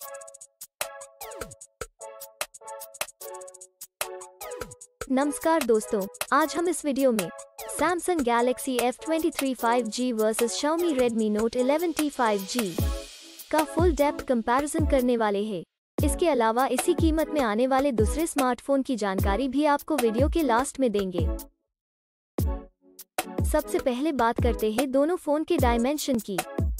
नमस्कार दोस्तों, आज हम इस वीडियो में Samsung Galaxy F23 5G versus Xiaomi Redmi Note 11T 5G का फुल डेप्थ कंपैरिजन करने वाले हैं। इसके अलावा इसी कीमत में आने वाले दूसरे स्मार्टफोन की जानकारी भी आपको वीडियो के लास्ट में देंगे। सबसे पहले बात करते हैं दोनों फोन के डायमेंशन की।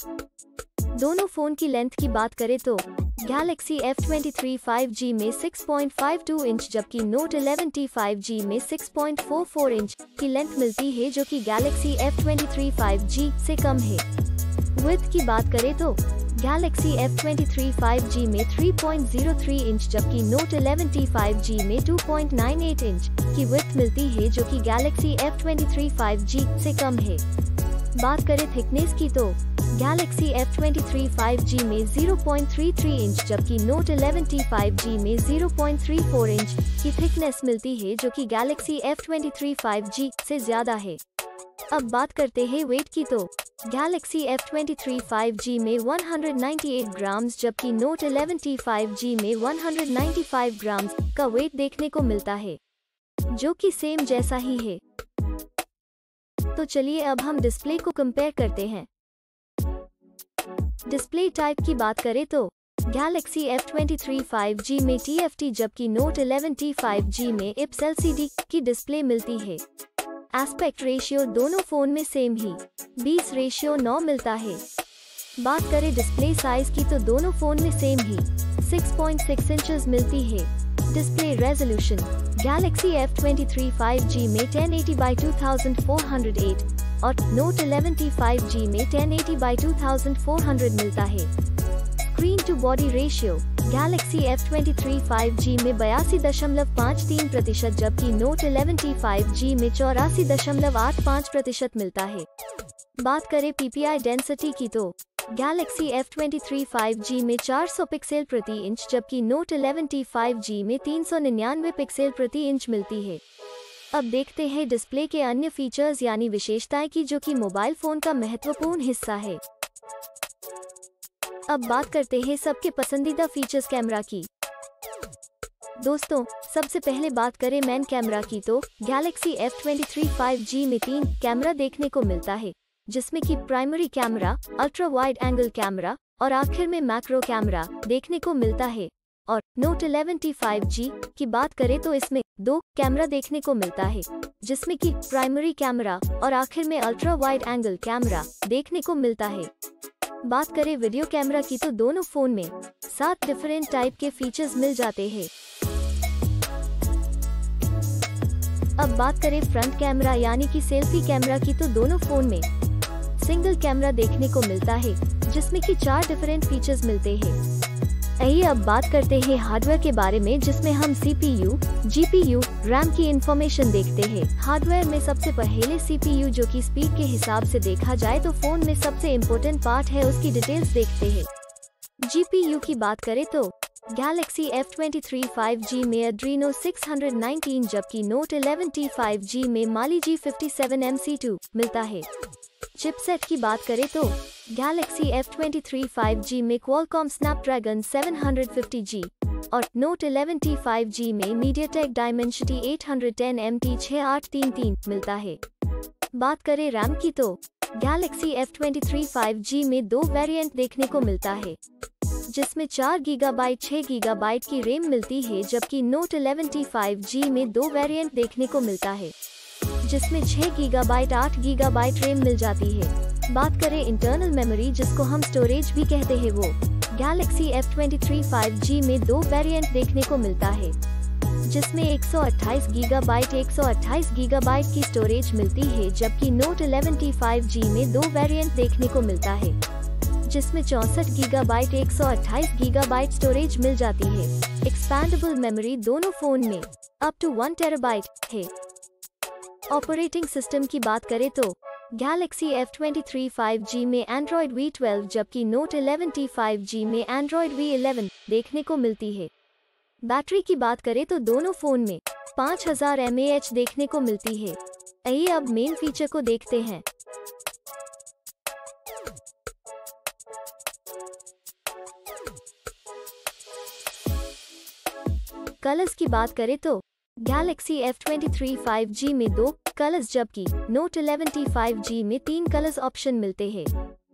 दोनों फोन की लेंथ की बात करें तो Galaxy F23 5G में 6.52 इंच जबकि Note 11T 5G में 6.44 इंच की लेंथ मिलती है, जो कि Galaxy F23 5G से कम है। विड्थ की बात करें तो Galaxy F23 5G में 3.03 इंच जबकि Note 11T 5G में 2.98 इंच की विड्थ मिलती है, जो कि Galaxy F23 5G से कम है। बात करें थिकनेस की तो Galaxy F23 5G में 0.33 इंच जबकि Note 11T 5G में 0.34 इंच की थिकनेस मिलती है, जो कि Galaxy F23 5G से ज्यादा है। अब बात करते हैं वेट की तो Galaxy F23 5G में 198 ग्राम्स जबकि Note 11T 5G में 195 ग्राम्स का वेट देखने को मिलता है, जो कि सेम जैसा ही है। तो चलिए अब हम डिस्प्ले को कंपेयर करते हैं। डिस्प्ले टाइप की बात करें तो Galaxy F23 5G में TFT जबकि Note 11T 5G में IPS LCD की डिस्प्ले मिलती है। एस्पेक्ट रेशियो दोनों फोन में सेम ही 20:9 मिलता है। बात करें डिस्प्ले साइज की तो दोनों फोन में सेम ही 6.6 इंचेस मिलती है। Display resolution Galaxy F23 5G में 1080x2408 और Note 11T 5G में 1080x2400 मिलता है। Screen to body ratio Galaxy F23 5G में 82.53% जबकि Note 11T 5G में 84.85% मिलता है। बात करें PPI डेंसिटी की तो Galaxy F23 5G में 400 पिक्सल प्रति इंच जबकि Note 11T 5G में 399 पिक्सल प्रति इंच मिलती है। अब देखते हैं डिस्प्ले के अन्य फीचर्स यानी विशेषताएं की, जो कि मोबाइल फोन का महत्वपूर्ण हिस्सा है। अब बात करते हैं सबके पसंदीदा फीचर्स कैमरा की। दोस्तों, सबसे पहले बात करें मेन कैमरा की तो Galaxy F23 5G में 3 कैमरा देखने को मिलता है, जिसमें कि primary camera, ultra wide angle camera और आखिर में मैक्रो कैमरा देखने को मिलता है। और Note 11T 5G की बात करें तो इसमें 2 कैमरा देखने को मिलता है, जिसमें कि प्राइमरी कैमरा और आखिर में अल्ट्रा वाइड एंगल कैमरा देखने को मिलता है। बात करें वीडियो कैमरा की तो दोनों फोन में 7 डिफरेंट टाइप के फीचर्स मिल जाते हैं। अब बात करें फ्रंट कैमरा यानी कि सेल्फी कैमरा की तो दोनों फोन में सिंगल कैमरा देखने को मिलता है, जिसमें कि 4 डिफरेंट फीचर्स मिलते हैं। आइए अब बात करते हैं हार्डवेयर के बारे में, जिसमें हम CPU, GPU, RAM की इंफॉर्मेशन देखते हैं। हार्डवेयर में सबसे पहले CPU, जो कि स्पीड के हिसाब से देखा जाए तो फोन में सबसे इम्पोर्टेंट पार्ट है, उसकी डिटेल्स देखते हैं। GPU की बात करें तो Galaxy F23 5G में Adreno 619 जबकि Note 11T 5G में Mali G57MC2 मिलता है। चिपसेट की बात करें तो Galaxy F23 5G में Qualcomm Snapdragon 750G और Note 11T 5G में MediaTek Dimensity 810MT6833 मिलता है। बात करें RAM की तो Galaxy F23 5G में 2 वेरिएंट देखने को मिलता है, जिसमें 4 GB 6 GB की रैम मिलती है, जबकि Note 11T 5G में 2 वेरिएंट देखने को मिलता है, जिसमें 6 GB 8 GB रैम मिल जाती है। बात करें इंटरनल मेमोरी, जिसको हम स्टोरेज भी कहते हैं, वो Galaxy F23 5G में 2 वेरिएंट देखने को मिलता है, जिसमें 128 GB 128 GB की स्टोरेज मिलती है, जबकि Note 11T 5G में 2 वेरिएंट देखने को मिलता है, जिसमें 64 GB 128 GB स्टोरेज मिल जाती है। एक्सपैंडेबल मेमोरी दोनों फोन में अप टू 1 TB है। ऑपरेटिंग सिस्टम की बात करें तो Galaxy F23 5G में Android V12 जबकि Note 11T 5G में Android V11 देखने को मिलती है। बैटरी की बात करें तो दोनों फोन में 5000 mAh देखने को मिलती है। आइए अब मेन फीचर को देखते हैं। कलर्स की बात करें तो Galaxy F23 5G में 2 कलर्स जबकि Note 11T 5G में 3 कलर्स ऑप्शन मिलते हैं।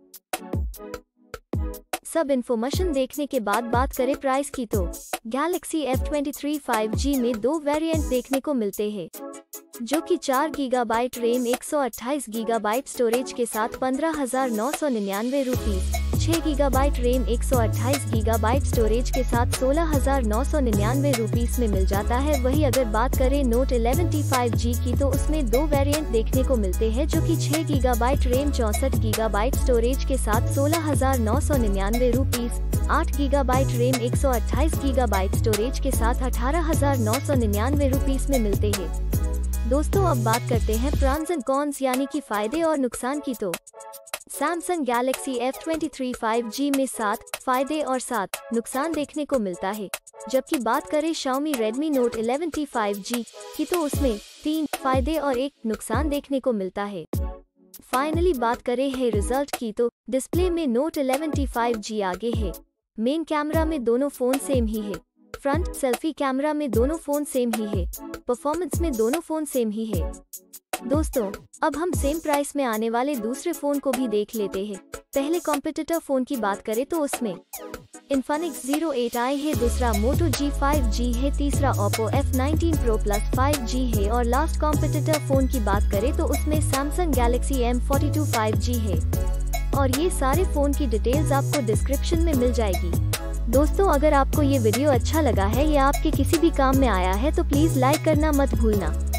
सब इन्फॉर्मेशन देखने के बाद बात करें प्राइस की तो Galaxy F23 5G में 2 वेरिएंट देखने को मिलते हैं, जो कि 4 गीगाबाइट रैम 128 गीगाबाइट स्टोरेज के साथ 15,999 rupees, 6 gigabyte RAM 128 gigabyte storage के साथ 16,999 रुपीस में मिल जाता है। वही अगर बात करें Note 11T 5G की तो उसमें 2 वेरिएंट देखने को मिलते हैं, जो कि 6 गीगाबाइट रैम 64 गीगाबाइट स्टोरेज के साथ 16,999 rupees, 8 gigabyte RAM 128 gigabyte storage के साथ 18,999 रुपीस में मिलते हैं। दोस्तों अब बात करते हैं प्रॉन्स एंड कॉन्स यानी कि फायदे और नुकसान की तो Samsung Galaxy F23 5G में 7 फायदे और 7 नुकसान देखने को मिलता है, जबकि बात करें Xiaomi Redmi Note 11T 5G की तो उसमें 3 फायदे और 1 नुकसान देखने को मिलता है। फाइनली बात करें है रिजल्ट की तो डिस्प्ले में Note 11T 5G आगे है। मेन कैमरा में दोनों फोन सेम ही है, फ्रंट सेल्फी कैमरा में दोनों फोन सेम ही है, परफॉर्मेंस में दोनों फोन सेम ही है। दोस्तों अब हम सेम प्राइस में आने वाले दूसरे फोन को भी देख लेते हैं। पहले कॉम्पिटिटर फोन की बात करें तो उसमें Infinix Zero 8i है, दूसरा Moto G5G है, तीसरा Oppo F19 Pro Plus 5G है और लास्ट कॉम्पिटिटर फोन की बात करें तो उसमें Samsung Galaxy M42 5G है। और ये सारे फोन की डिटेल्स आपको डिस्क्रिप्शन में मिल जाएगी। दोस्तों अगर आपको ये वीडियो अच्छा लगा है या आपके किसी भी काम में आया है तो प्लीज लाइक करना मत भूलना।